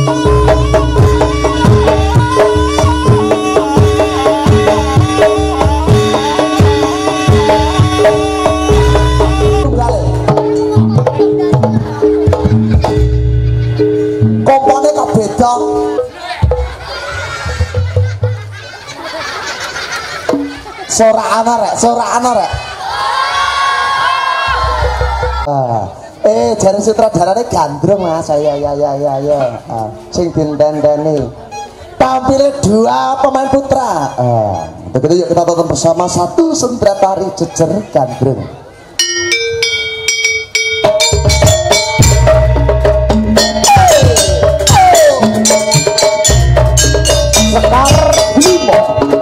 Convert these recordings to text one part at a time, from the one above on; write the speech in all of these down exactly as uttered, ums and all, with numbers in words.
Sorak ana rek, sorak ana rek. Ah, eh jare sutradarane gandrung Mas. Ya ya ya ya ya. Ah, sing dintendeni. Tampile dua pemain putra. Ah, begitu yuk kita tonton bersama satu sendera tari jejer gandrung. Sekar limo.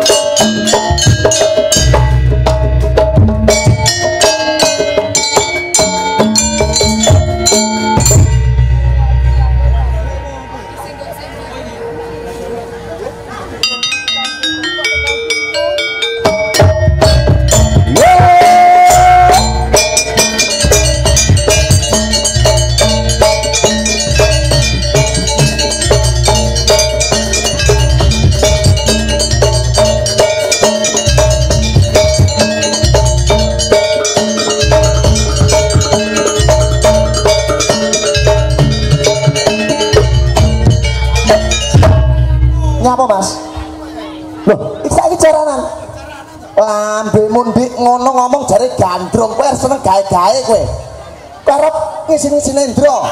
Nyapa Mas? Loh, iki saiki jaranan. Lambe mundik ngono ngomong jare gandrung, kowe arep seneng gawe-gawe kowe. Karep ngisi-ngisi Nendra.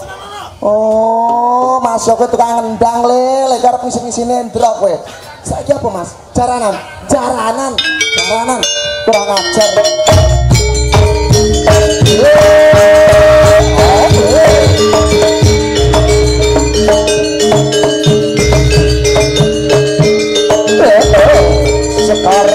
Oh, Mas kowe tukang ngendang le, lek karep ngisi-ngisi Nendra kowe. Saiki apa Mas? Jaranan, jaranan, jaranan. Kurang ajar. Sekar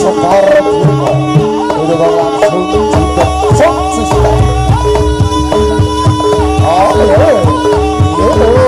Sekar Dino ini langsung juga sok sista oh iya iya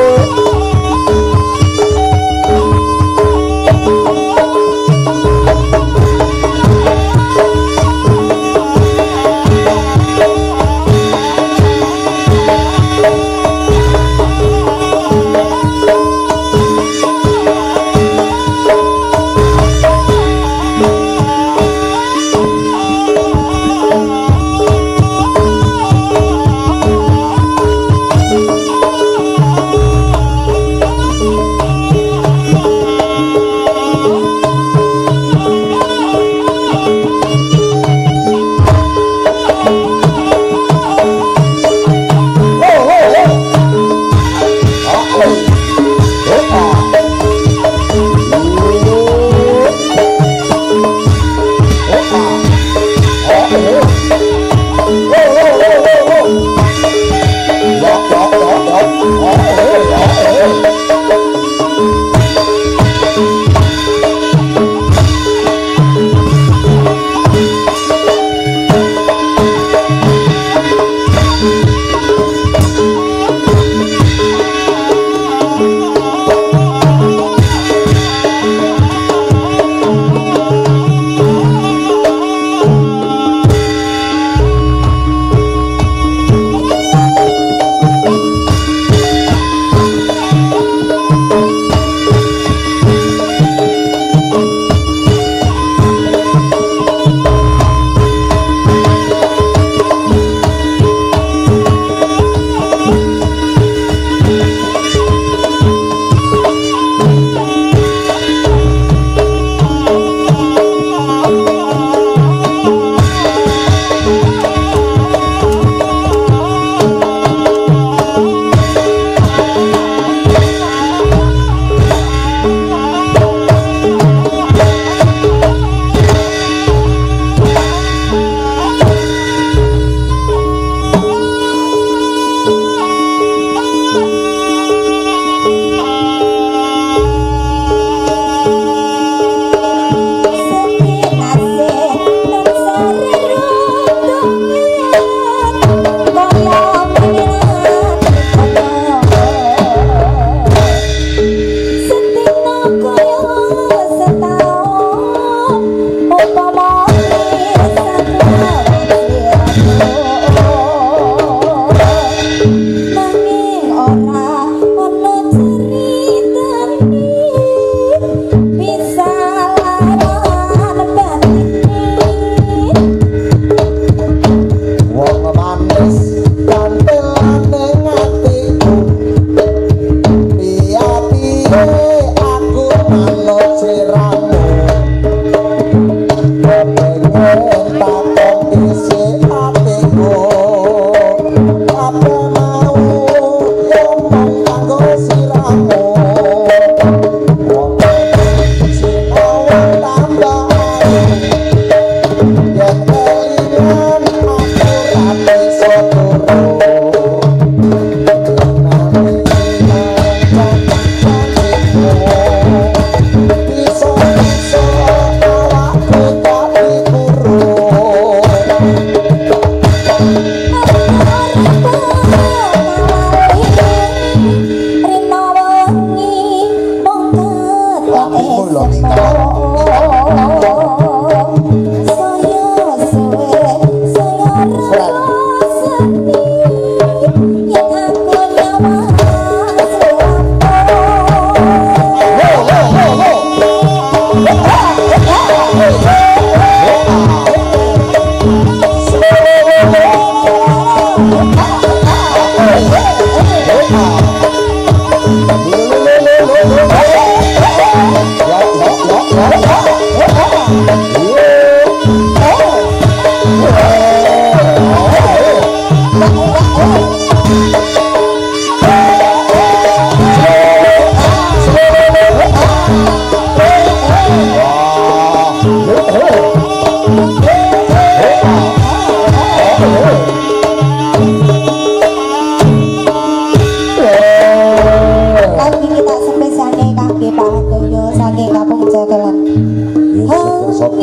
Pak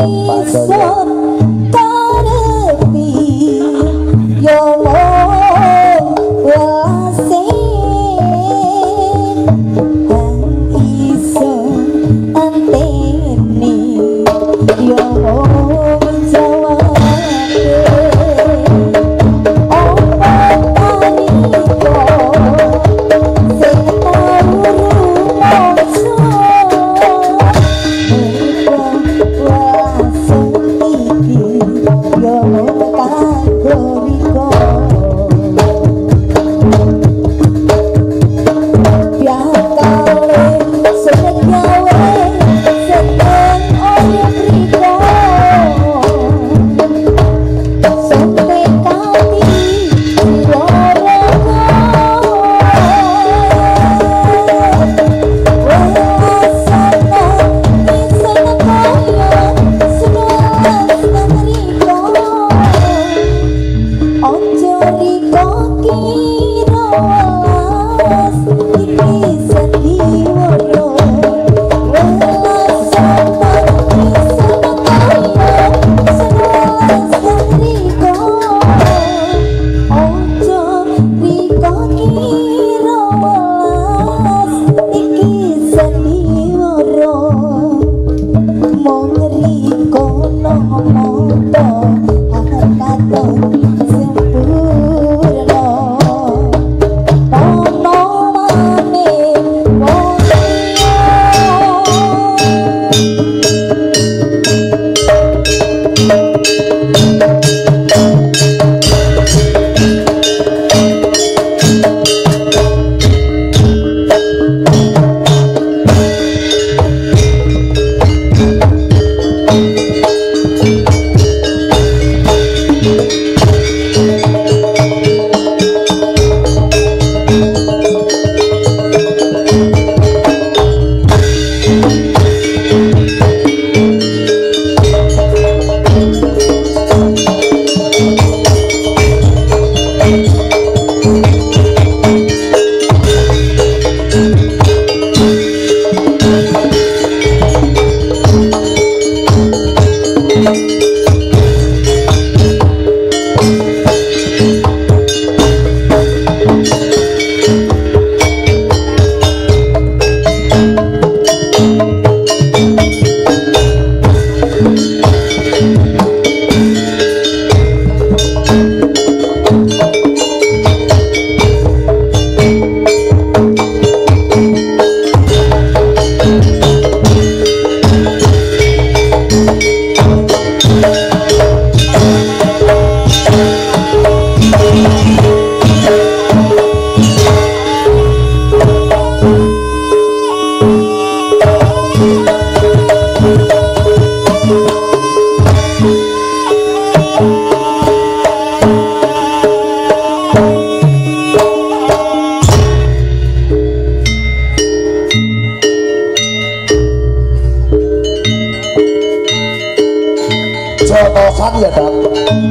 Jotosan ya Dap,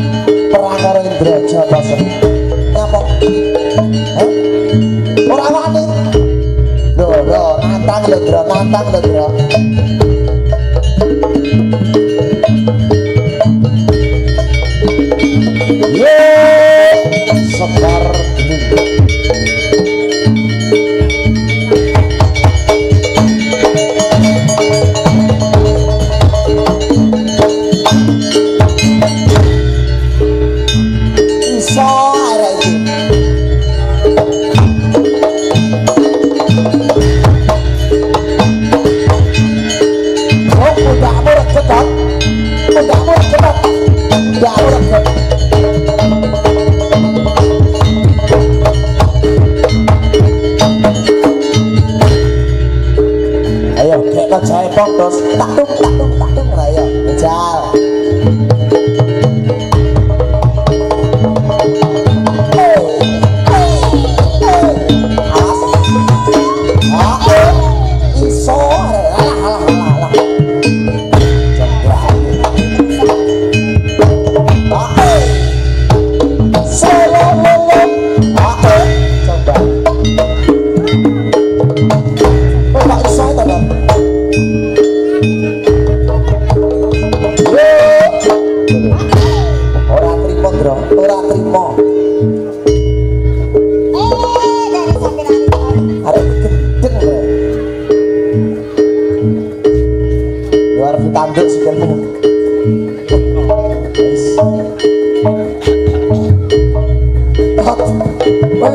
perang karo Indra Jotosan ngapa? Eh? Orang wani lho lho, nantang lho Dra, nantang lho Dra. Yeay, Sekar Bening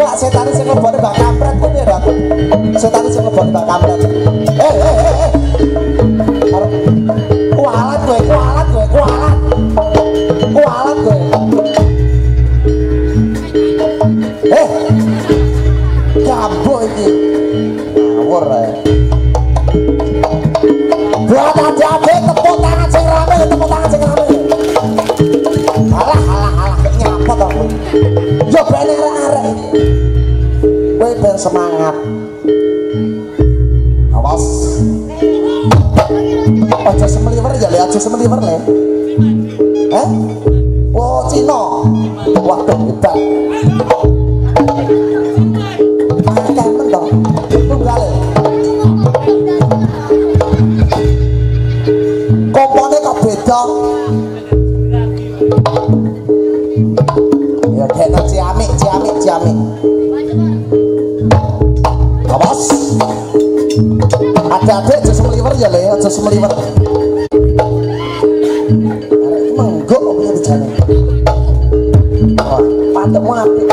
enggak setan sing lebone Mbak Kampret kuwi ya, Dok. Setan sing lebone Mbak Kampret. Eh eh eh eh. Kualat kowe, kualat kowe, kualat. Kualat kowe. Eh. Gambo iki. Ngawur ae. Buat adik-adik tepuk tangan sing rame, tepuk tangan sing rame. Alah alah alah nyapot aku. Yo ben arek-arek iki. Kowe ben semangat. Awas. Aja semeliwer ya, Le, aja semeliwer, Le. Eh? Oh, Cina. Waduh, hebat. Akeh men to. Tunggale. Kompone kok beda. Ya kena ciamik, ciamik, ciamik. Awas. Adik-adik aja semeliwer ya, Le, aja semeliwer. Arek iki menggok kok punya dijane. Wah, pandemu apik.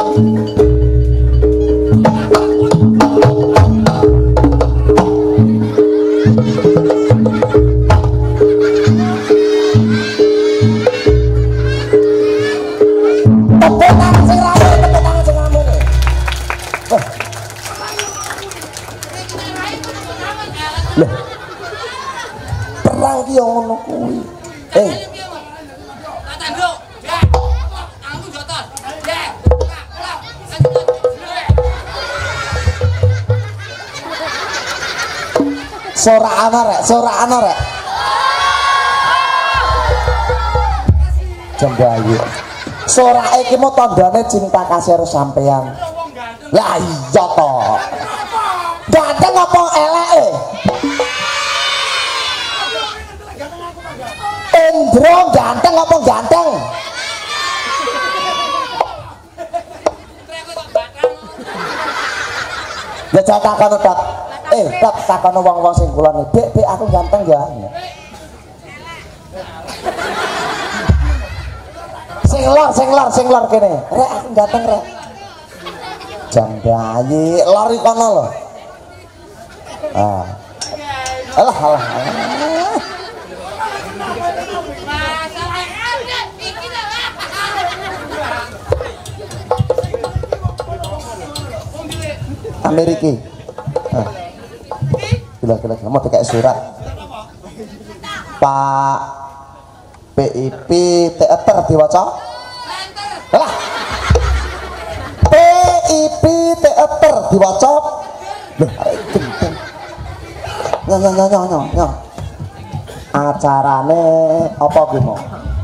Tepuk tangan sing rame, tepuk tangan sing rame. Eh. Loh. Perang ki yo ngono kuwi. Eh. Sorakan arek, sorakan arek. Jembayu. Sorake iki mau tandane cinta kasih karo sampean. Lah iya to. Ganteng apa eleke? Endro ganteng apa ganteng? Ya jangan takon tok. Eh, tok takon wong-wong sing kulon. Dek, Dek aku ganteng ya. Sing lor, sing lor, sing lor kene. Rek aku ganteng, Rek. Jam bayi lor iki kono lho. Ah. Alah, alah. Amerika. Ah. Gila, gila, mau kayak surat. Pak P I P teater diwaca. Alah. P I P teater diwaca. Loh, arek gendeng. Nyo nyo nyo nyo nyo. Acarane apa kuwi mau?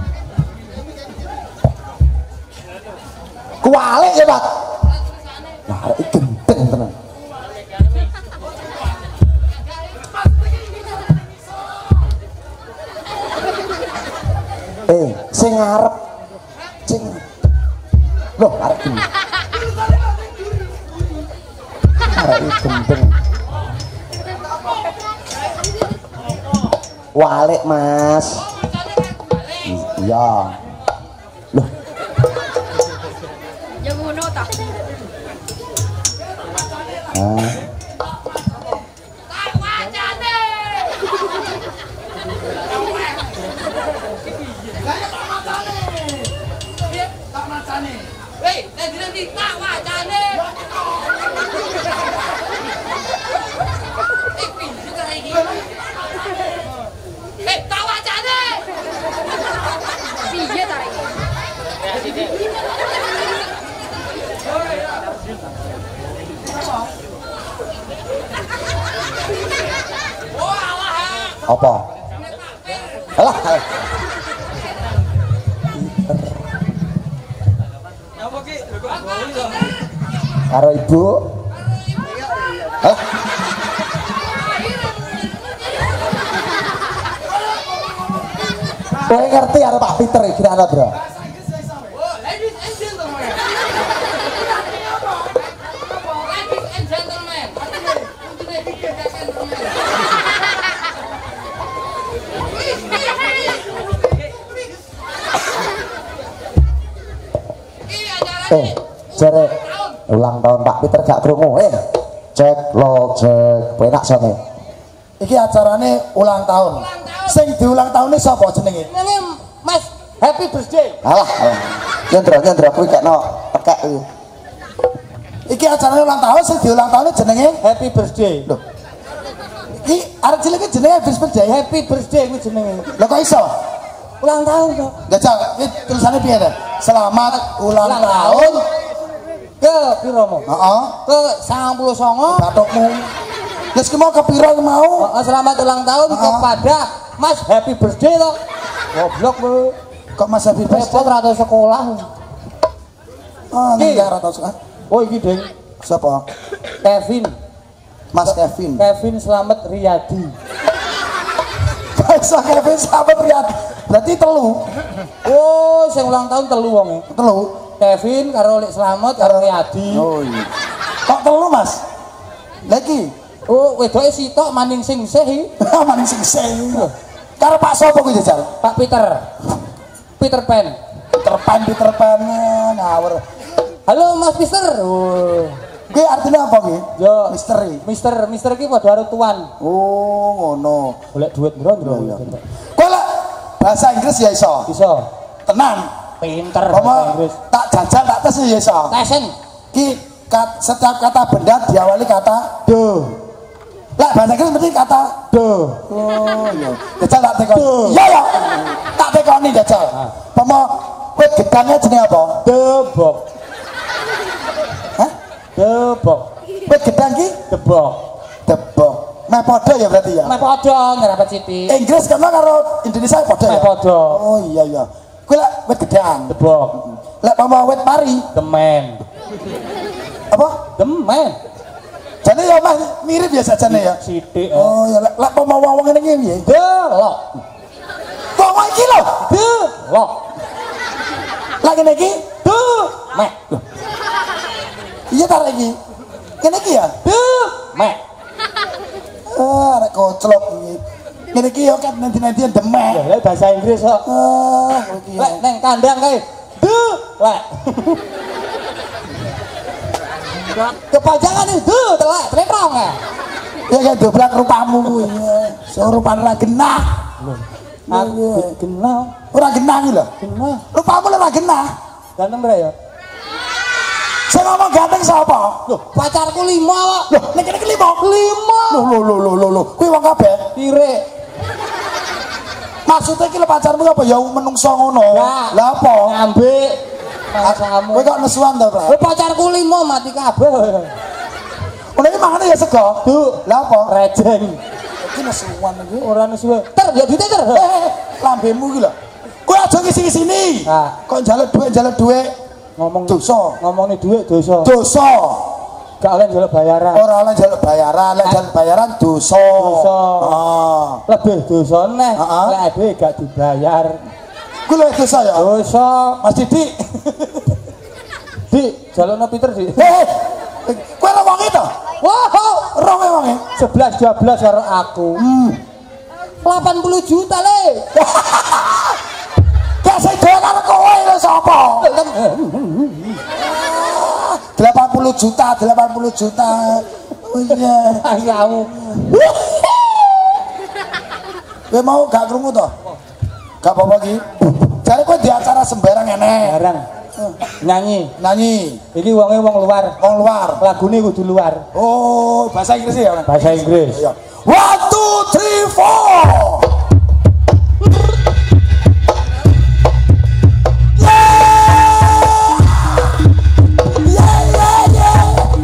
Kualik ya, Pak. Nah, arek gendeng tenan. Eh, sing ngarep sing loh arek gendeng. Arek gendeng. Walik, Mas. Iya. Loh. Ya ngono ta. Ah. Apa? Alah. Karo ibu. Alah. Kowe ngerti karo Pak Peter iki ana, Bro? Eh, jare Ulang tahun Pak Peter gak krungu. Eh, cek lo cek. Penak sone. Iki acarane ulang tahun. Sing diulang tahunnya sapa jenenge? Ini Mas Happy Birthday. Alah, alah. Nyendra nyendra kuwi kekno tekek iki. Iki acarane ulang tahun sing diulang tahunnya jenenge Happy Birthday. Loh. Iki arek cilik iki jenenge Happy Birthday. Happy Birthday kuwi jenenge. Lho kok iso? Ulang tahun kok. Gajah, iki tulisannya piye ta? Selamat ulang, Ulang tahun. Ke piro mo? Heeh. Ke sembilan puluh sembilan. Batukmu. Wis ki mau kepiro mau? Oh, selamat ulang tahun Uh-uh. kepada Mas Happy Birthday toh. Goblok lu. Kok Mas Happy Repot Birthday? rata sekolah. Oh, Ki. ning ora tau. Oh iki Ding. Siapa? Kevin. Mas Kevin. Kevin Slamet Riyadi. Bisa Kevin sahabat Riyad. Berarti telu. Oh, sing ulang tahun telu wong e. Telu. Kevin karo Lik Slamet karo Riyadi. Oh iya. Kok telu, Mas? Lagi. Oh, wedoke sitok maning sing sih. Maning sing sing. Karo Pak sapa kuwi jajal? Pak Peter. Peter Pan. Peter Pan, Peter Pan ngawur. Halo Mas Mister. Oh. Kuwi artinya apa kuwi? Yo, Misteri. Mister Mister ki padha karo tuan. Oh, ngono. Golek duit ndro ndro. Kowe lek bahasa Inggris ya iso. Bisa. Tenan. Pinter Apa bahasa Inggris. tak jajal tak tes ya iso. Tesen. Ki kat, setiap kata benda diawali kata do. Lah bahasa Inggris mesti kata do. Oh iya. Jajal tak tekoni. Iya ya. Tak tekoni jajal. Apa wit gedangnya jenenge apa? Debok. Hah? Debok. Wit gedang ki Debok. debok. Meh padha ya berarti ya. Meh padha nyerapet sithik. Inggris kena karo Indonesia padha ya. Meh padha. Oh iya iya. Kuwi lek wit gedang. Debok. Lek apa wit pari Demen. apa? Demen. Jane ya mah mirip ya sajane ya. Sithik. Oh ya lek lek apa wong ngene iki piye? Delok. Kok wae iki lho. Delok. Lah ngene iki Demek. iya tar iki. Ngene iki ya. Demek. Ah, arek koclok iki. Ngene iki ya kan nanti-nantian demek. Ya lek bahasa Inggris kok. Ah, iki. Lek neng kandang kae. Delek. Kepanjangan itu telek, trekrong ya. Ya kan dobrak rupamu kuwi. Sorupan ra genah. Aku kenal, Ora genah iki lho. kenal. Rupamu ora genah. Ganteng bra ya. Sing ngomong ganteng sapa? Loh, pacarku lima. Loh, nek kene iki lima. Lima. Loh, loh, loh, loh, loh, loh. Kuwi wong kabeh. Pirik. Maksudnya iki lho pacarmu apa ya menungso ngono? Lah. Lah apa? Ngambek. Pacarmu. Kowe kok nesuan to, Pak? Loh, pacarku lima mati kabeh. Ngono iki mangane ya sego. Duh, Lah apa? rejeng. Iki nesuan iki. Ora nesuwe. Ter, ya duit ter. Eh, eh, lambemu iki lho. Kowe aja ngisi-ngisini. Ah. Kok njaluk dhuwit, njaluk dhuwit. Ngomong Dosa. ngomongnya duit dosa. Dosa. Gak oleh njaluk bayaran. Ora oleh njaluk bayaran, lek njaluk bayaran dosa. Dosa. Ah. Lebih dosa neh. Ah. Lek duit gak dibayar. Kuwi lho dosa ya. Dosa. Mas Didik. Di, jalurnya Peter di. Eh, eh, kowe ora wong itu? Wow, Ronge wonge. sebelas dua belas karo aku. Hmm. delapan puluh juta le. Gak sing doyan karo kowe lho sapa? delapan puluh juta, delapan puluh juta. Oh iya. Kamu. Kowe mau gak krungu to? Gak apa-apa iki. Jare kowe di acara sembarang enek. Barang. Nyanyi. Nyanyi Iki wonge wong luar. wong luar. Lagune kudu luar. Oh, bahasa Inggris ya. Bahasa Inggris. Iya. One, two, three, four. Yeah, yeah, yeah.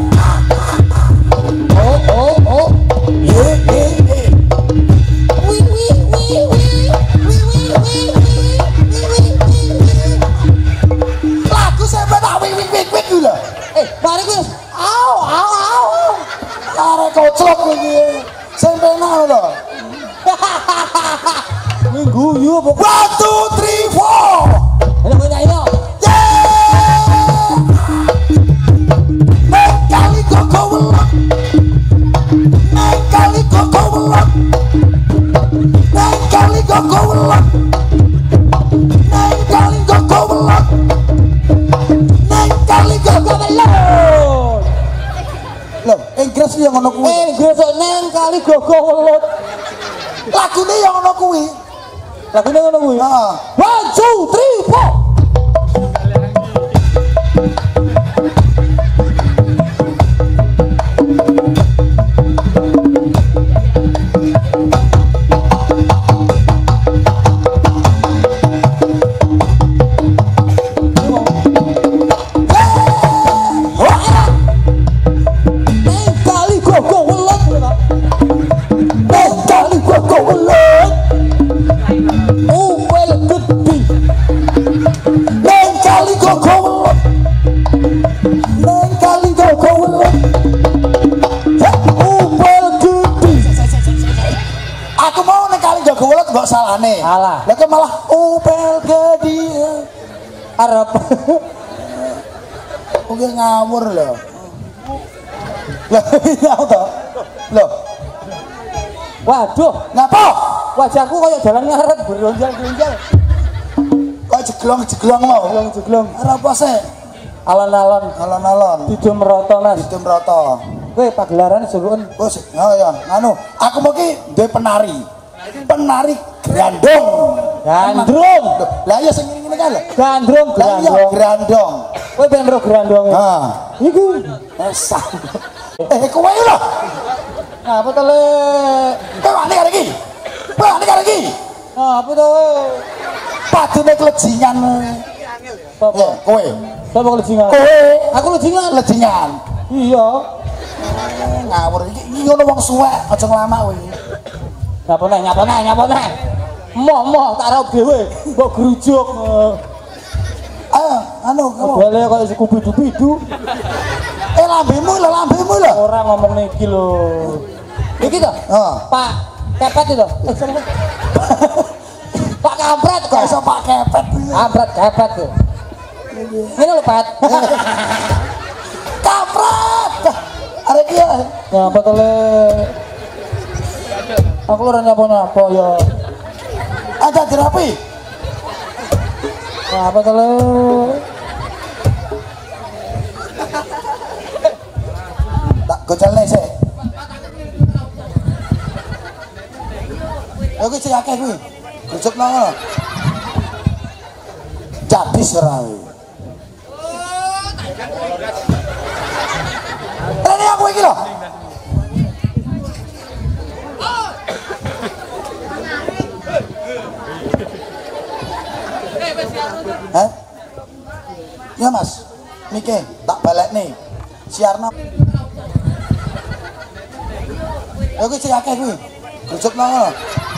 Oh, oh, oh. Yeah, yeah, yeah. Wih, wih, wih, wih. Wih, wih, wih, wih. Wih, wih, wih, wih. Lagu sampe tak wik wik wik wik lho. Eh, mari kuwi. Au, au, au. Arek koclok iki. Sing penak lho. Kuwi guyu apa? One, two, three, four. Ayo kowe nyanyi no. Yeah. Neng kali koko welok. Neng kali koko welok. Neng kali koko welok. Neng kali koko welok. Neng kali koko welok. ngono kuwi. Eh, besok neng kali gogo welut. Lagune ya ngono kuwi. Lagune ngono kuwi. Heeh. One, two, three, four. Kok salahne? Salah. Lah kok malah upel gede. Arep. Oke ngawur lho. Lah iya to. Lho. Waduh, Ngapa? wajahku kayak jalan ngaret beronjal-beronjal. Kok jeglong-jeglong mau. Jeglong-jeglong. Ora apa sih? Alon-alon. Alon-alon. Tidur meroto Mas. Itu meroto. Kowe pagelaran suruhen. Bos, oh ya, anu, aku mau ki duwe penari. Penari grandong. Gandrung. Lah iya sing ngene kan lho. Gandrung, Lah iya grandong. grandong. Kowe ben ro grandong. Ha. Iku. Esah. Eh kowe lho. Apa to le? Kowe wani karo iki. Kowe wani karo iki. Apa to kowe? Padune klejingan. Apa? Ya, kowe. Sapa kelejingan? Kowe. Aku lejingan. Klejingan. Iya. Ngawur iki iki ngono wong suwek, aja nglamak kowe. Nyapa neh, nyapa neh, nyapa neh. Moh, moh, tak arep dhewe. Mbok grujuk. Ayo, anu, kamu. Bale kaya Scooby-Doo. Eh lambemu lho, lambemu lho. Ora ngomong niki lho. Iki to? Heeh. Pak Kepet itu. Eh, siapa? Pak Kampret Kok kok. iso Pak Kepet. Kampret, Kepet tuh. Ini lho, Pat. Kampret. Arek iki ya. Nyapa to le? Aku ora nyapa-nyapa ya. Ada terapi. Nyapa to le? Tak gocelne sik. Aku sing akeh kuwi. Grujuk nang ngono. Jadi serawe. Ini aku iki lho. Hah? Ya Mas, Mike, tak balik nih. Siarna. Aku sing akeh kuwi. Grujuk nang ngono.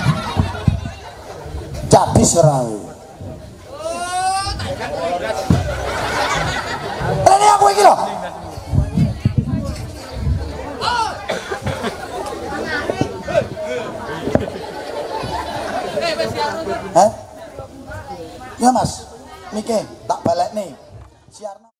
Jadi serawe. Ini aku iki lho. Hah? Ya Mas, Mike, tak balik nih. Siarna.